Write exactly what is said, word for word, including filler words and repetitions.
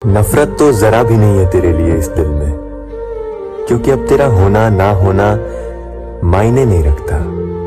नफरत तो जरा भी नहीं है तेरे लिए इस दिल में, क्योंकि अब तेरा होना ना होना मायने नहीं रखता।